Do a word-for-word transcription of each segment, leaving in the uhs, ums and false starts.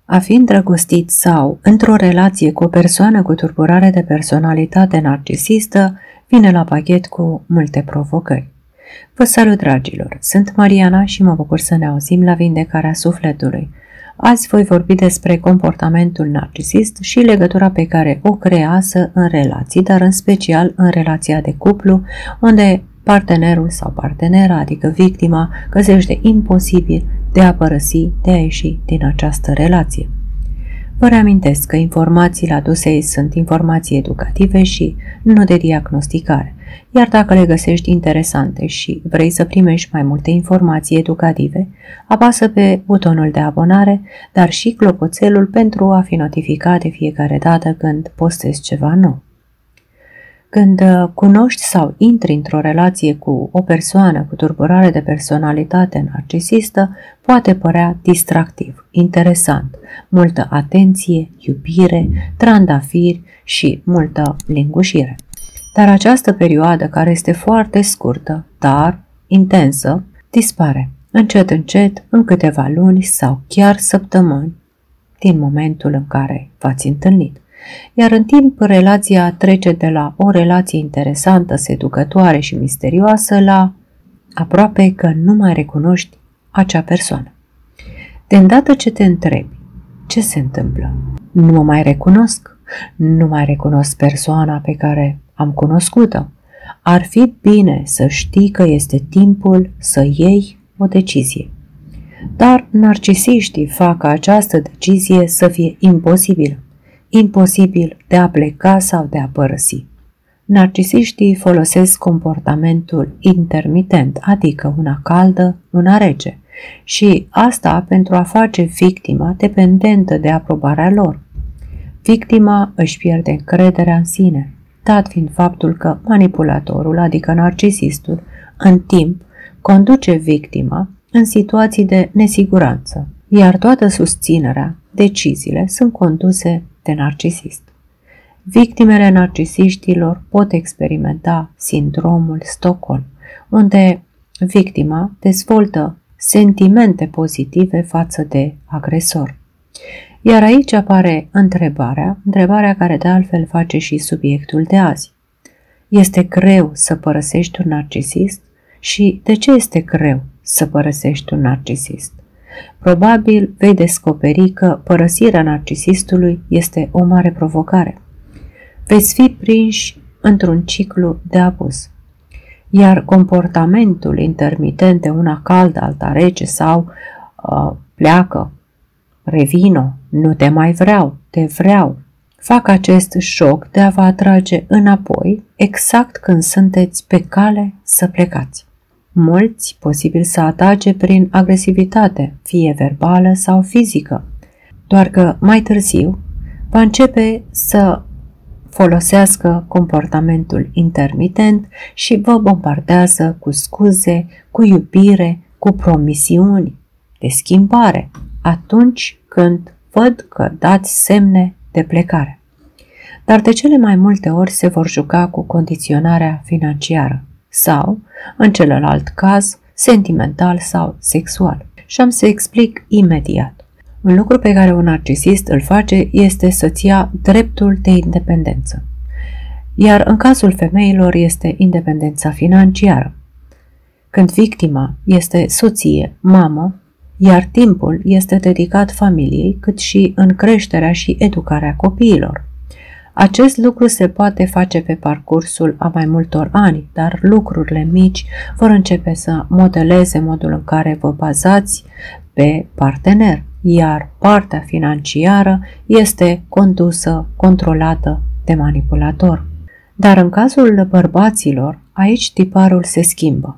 A fi îndrăgostit sau într-o relație cu o persoană cu tulburare de personalitate narcisistă vine la pachet cu multe provocări. Vă salut, dragilor! Sunt Mariana și mă bucur să ne auzim la Vindecarea Sufletului. Azi voi vorbi despre comportamentul narcisist și legătura pe care o creează în relații, dar în special în relația de cuplu, unde partenerul sau partenera, adică victima, găsește imposibil de a părăsi, de a ieși din această relație. Vă reamintesc că informațiile aduse aici sunt informații educative și nu de diagnosticare, iar dacă le găsești interesante și vrei să primești mai multe informații educative, apasă pe butonul de abonare, dar și clopoțelul pentru a fi notificat de fiecare dată când postez ceva nou. Când cunoști sau intri într-o relație cu o persoană cu tulburare de personalitate narcisistă, poate părea distractiv, interesant, multă atenție, iubire, trandafiri și multă lingușire. Dar această perioadă, care este foarte scurtă, dar intensă, dispare încet încet în câteva luni sau chiar săptămâni din momentul în care v-ați întâlnit. Iar în timp, relația trece de la o relație interesantă, seducătoare și misterioasă la aproape că nu mai recunoști acea persoană. De îndată ce te întrebi ce se întâmplă, nu mă mai recunosc, nu mai recunosc persoana pe care am cunoscut-o. Ar fi bine să știi că este timpul să iei o decizie. Dar narcisiștii fac ca această decizie să fie imposibilă. Imposibil de a pleca sau de a părăsi. Narcisiștii folosesc comportamentul intermitent, adică una caldă, una rece, și asta pentru a face victima dependentă de aprobarea lor. Victima își pierde încrederea în sine, dat fiind faptul că manipulatorul, adică narcisistul, în timp conduce victima în situații de nesiguranță, iar toată susținerea, deciziile sunt conduse de narcisist. Victimele narcisiștilor pot experimenta sindromul Stockholm, unde victima dezvoltă sentimente pozitive față de agresor. Iar aici apare întrebarea, întrebarea care de altfel face și subiectul de azi. Este greu să părăsești un narcisist? Și de ce este greu să părăsești un narcisist? Probabil vei descoperi că părăsirea narcisistului este o mare provocare. Veți fi prinși într-un ciclu de abuz. Iar comportamentul intermitent de una caldă, alta rece sau uh, pleacă, revino, nu te mai vreau, te vreau, fac acest șoc de a vă atrage înapoi exact când sunteți pe cale să plecați. Mulți posibil să atace prin agresivitate, fie verbală sau fizică, doar că mai târziu va începe să folosească comportamentul intermitent și vă bombardează cu scuze, cu iubire, cu promisiuni de schimbare, atunci când văd că dați semne de plecare. Dar de cele mai multe ori se vor juca cu condiționarea financiară sau, în celălalt caz, sentimental sau sexual. Și am să explic imediat. Un lucru pe care un narcisist îl face este să-ți ia dreptul de independență. Iar în cazul femeilor este independența financiară. Când victima este soție, mamă, iar timpul este dedicat familiei, cât și în creșterea și educarea copiilor. Acest lucru se poate face pe parcursul a mai multor ani, dar lucrurile mici vor începe să modeleze modul în care vă bazați pe partener, iar partea financiară este condusă, controlată de manipulator. Dar în cazul bărbaților, aici tiparul se schimbă.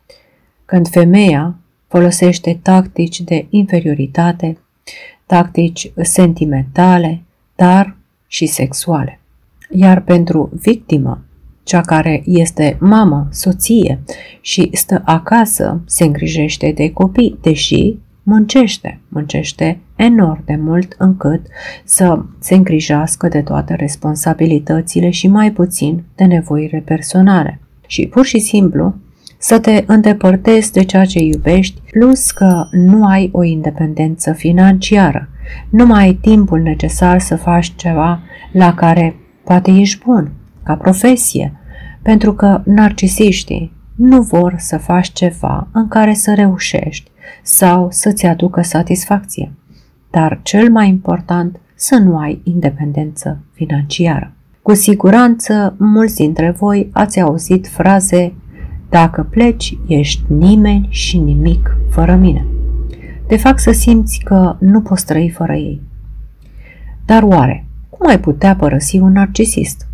Când femeia folosește tactici de inferioritate, tactici sentimentale, dar și sexuale. Iar pentru victimă, cea care este mamă, soție și stă acasă, se îngrijește de copii, deși muncește, muncește enorm de mult încât să se îngrijească de toate responsabilitățile și mai puțin de nevoile personale. Și pur și simplu să te îndepărtezi de ceea ce iubești, plus că nu ai o independență financiară. Nu mai ai timpul necesar să faci ceva la care poate ești bun, ca profesie, pentru că narcisiștii nu vor să faci ceva în care să reușești sau să-ți aducă satisfacție. Dar cel mai important, să nu ai independență financiară. Cu siguranță, mulți dintre voi ați auzit fraze: dacă pleci, ești nimeni și nimic fără mine. Te fac să simți că nu poți trăi fără ei. Dar oare, cum ai putea părăsi un narcisist?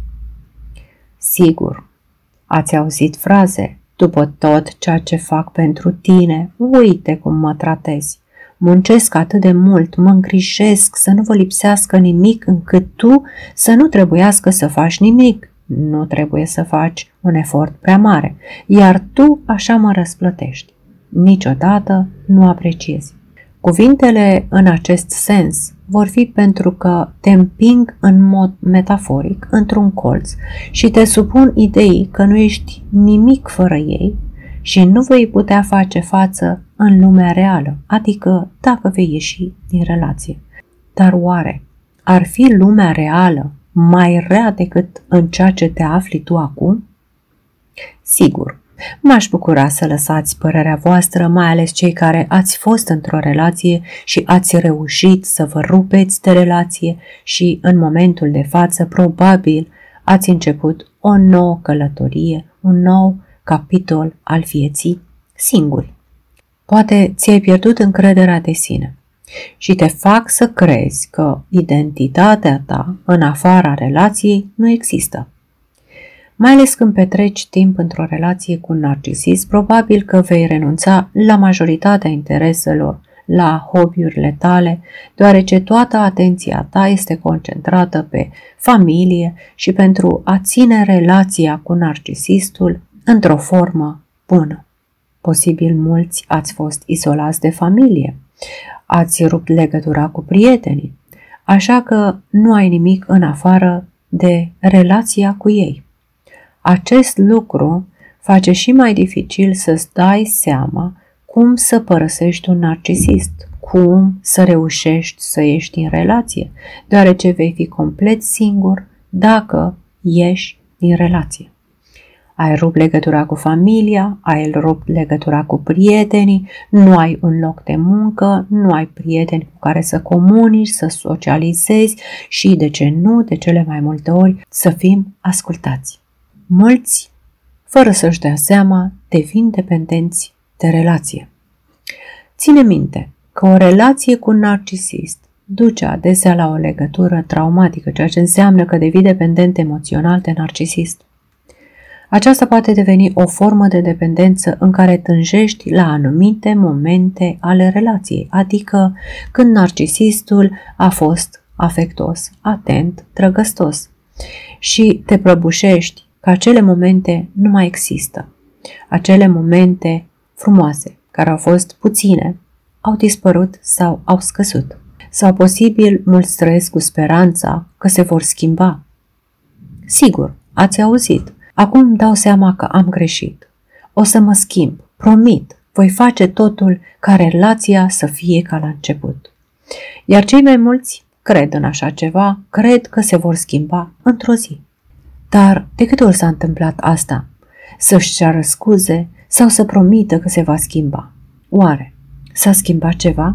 Sigur, ați auzit fraze: după tot ceea ce fac pentru tine, uite cum mă tratezi. Muncesc atât de mult, mă îngrijesc să nu vă lipsească nimic încât tu să nu trebuiască să faci nimic. Nu trebuie să faci un efort prea mare, iar tu așa mă răsplătești. Niciodată nu apreciezi. Cuvintele în acest sens vor fi pentru că te împing în mod metaforic într-un colț și te supun ideii că nu ești nimic fără ei și nu vei putea face față în lumea reală, adică dacă vei ieși din relație. Dar oare ar fi lumea reală mai rea decât în ceea ce te afli tu acum? Sigur, m-aș bucura să lăsați părerea voastră, mai ales cei care ați fost într-o relație și ați reușit să vă rupeți de relație și în momentul de față probabil ați început o nouă călătorie, un nou capitol al vieții singuri. Poate ți-ai pierdut încrederea de sine și te fac să crezi că identitatea ta în afara relației nu există. Mai ales când petreci timp într-o relație cu un narcisist, probabil că vei renunța la majoritatea intereselor, la hobby-urile tale, deoarece toată atenția ta este concentrată pe familie și pentru a ține relația cu narcisistul într-o formă bună. Posibil mulți ați fost izolați de familie, ați rupt legătura cu prietenii, așa că nu ai nimic în afară de relația cu ei. Acest lucru face și mai dificil să-ți dai seama cum să părăsești un narcisist, cum să reușești să ieși din relație, deoarece vei fi complet singur dacă ieși din relație. Ai rupt legătura cu familia, ai rupt legătura cu prietenii, nu ai un loc de muncă, nu ai prieteni cu care să comunici, să socializezi și, de ce nu, de cele mai multe ori, să fim ascultați. Mulți, fără să-și dea seama, devin dependenți de relație. Ține minte că o relație cu un narcisist duce adesea la o legătură traumatică, ceea ce înseamnă că devii dependent emoțional de narcisist. Aceasta poate deveni o formă de dependență în care tânjești la anumite momente ale relației, adică când narcisistul a fost afectuos, atent, drăgăstos și te prăbușești că acele momente nu mai există. Acele momente frumoase, care au fost puține, au dispărut sau au scăzut. Sau posibil mulți trăiesc cu speranța că se vor schimba. Sigur, ați auzit. Acum îmi dau seama că am greșit. O să mă schimb, promit, voi face totul ca relația să fie ca la început. Iar cei mai mulți cred în așa ceva, cred că se vor schimba într-o zi. Dar de câte ori s-a întâmplat asta? Să-și ceară scuze sau să promită că se va schimba? Oare s-a schimbat ceva?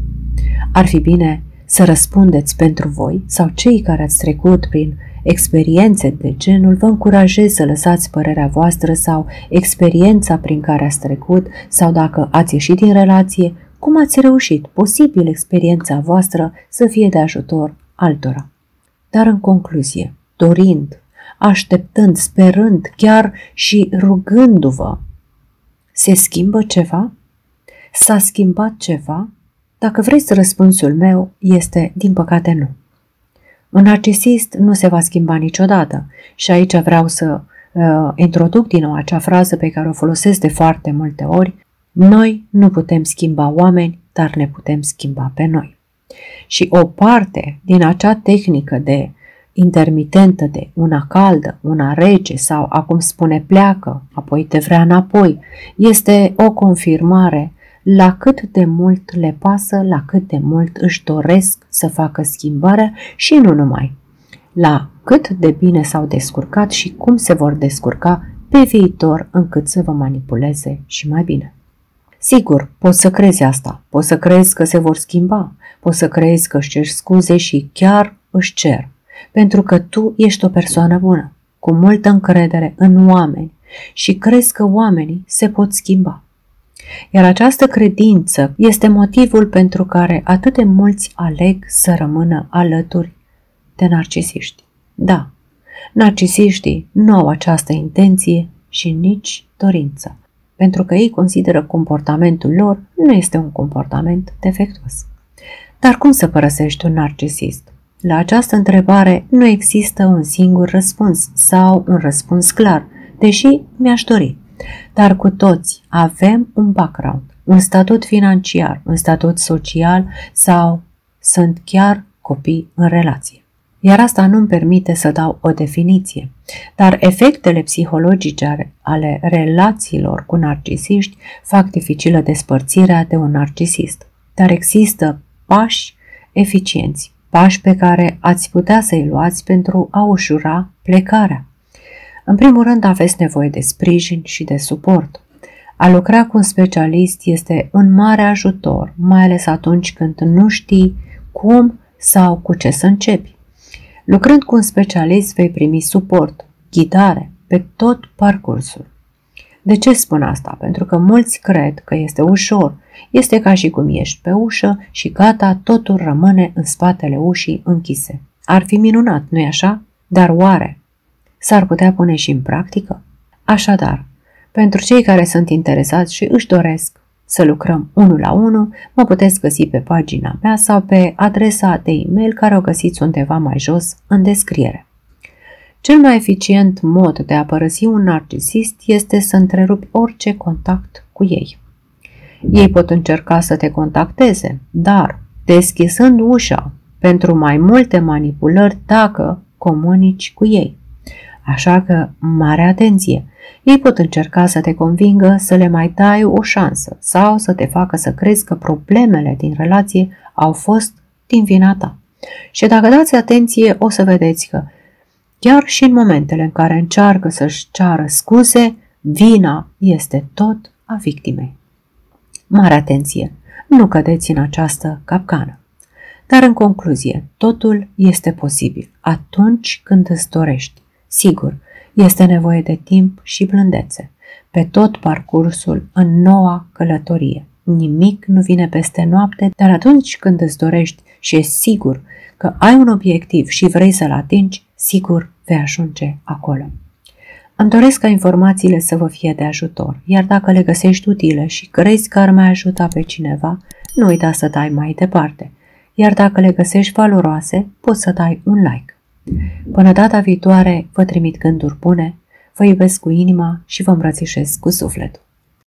Ar fi bine să răspundeți pentru voi sau cei care ați trecut prin experiențe de genul, vă încurajez să lăsați părerea voastră sau experiența prin care ați trecut sau dacă ați ieșit din relație, cum ați reușit, posibil experiența voastră să fie de ajutor altora. Dar în concluzie, dorind, așteptând, sperând, chiar și rugându-vă, se schimbă ceva? S-a schimbat ceva? Dacă vreți, răspunsul meu este, din păcate, nu. Un narcisist nu se va schimba niciodată și aici vreau să uh, introduc din nou acea frază pe care o folosesc de foarte multe ori: noi nu putem schimba oameni, dar ne putem schimba pe noi. Și o parte din acea tehnică de intermitentă de una caldă, una rece sau, acum spune, pleacă, apoi te vrea înapoi, este o confirmare la cât de mult le pasă, la cât de mult își doresc să facă schimbarea și nu numai, la cât de bine s-au descurcat și cum se vor descurca pe viitor încât să vă manipuleze și mai bine. Sigur, poți să crezi asta, poți să crezi că se vor schimba, poți să crezi că își cer scuze și chiar își cer, pentru că tu ești o persoană bună, cu multă încredere în oameni și crezi că oamenii se pot schimba. Iar această credință este motivul pentru care atât de mulți aleg să rămână alături de narcisiști. Da, narcisiștii nu au această intenție și nici dorință, pentru că ei consideră comportamentul lor nu este un comportament defectuos. Dar cum să părăsești un narcisist? La această întrebare nu există un singur răspuns sau un răspuns clar, deși mi-aș dori. Dar cu toți avem un background, un statut financiar, un statut social sau sunt chiar copii în relație. Iar asta nu-mi permite să dau o definiție, dar efectele psihologice ale relațiilor cu narcisiști fac dificilă despărțirea de un narcisist. Dar există pași eficienți, pași pe care ați putea să-i luați pentru a ușura plecarea. În primul rând aveți nevoie de sprijin și de suport. A lucra cu un specialist este un mare ajutor, mai ales atunci când nu știi cum sau cu ce să începi. Lucrând cu un specialist vei primi suport, ghidare pe tot parcursul. De ce spun asta? Pentru că mulți cred că este ușor. Este ca și cum ești pe ușă și gata, totul rămâne în spatele ușii închise. Ar fi minunat, nu-i așa? Dar oare s-ar putea pune și în practică? Așadar, pentru cei care sunt interesați și își doresc să lucrăm unul la unul, mă puteți găsi pe pagina mea sau pe adresa de e-mail care o găsiți undeva mai jos în descriere. Cel mai eficient mod de a părăsi un narcisist este să întrerupi orice contact cu ei. Ei pot încerca să te contacteze, dar deschizând ușa pentru mai multe manipulări dacă comunici cu ei. Așa că, mare atenție! Ei pot încerca să te convingă să le mai dai o șansă sau să te facă să crezi că problemele din relație au fost din vina ta. Și dacă dați atenție, o să vedeți că chiar și în momentele în care încearcă să-și ceară scuze, vina este tot a victimei. Mare atenție! Nu cădeți în această capcană. Dar în concluzie, totul este posibil atunci când îți dorești. Sigur, este nevoie de timp și blândețe, pe tot parcursul în noua călătorie. Nimic nu vine peste noapte, dar atunci când îți dorești și ești sigur că ai un obiectiv și vrei să-l atingi, sigur vei ajunge acolo. Îmi doresc ca informațiile să vă fie de ajutor, iar dacă le găsești utile și crezi că ar mai ajuta pe cineva, nu uita să dai mai departe. Iar dacă le găsești valoroase, poți să dai un like. Până data viitoare, vă trimit gânduri bune, vă iubesc cu inima și vă îmbrățișez cu sufletul.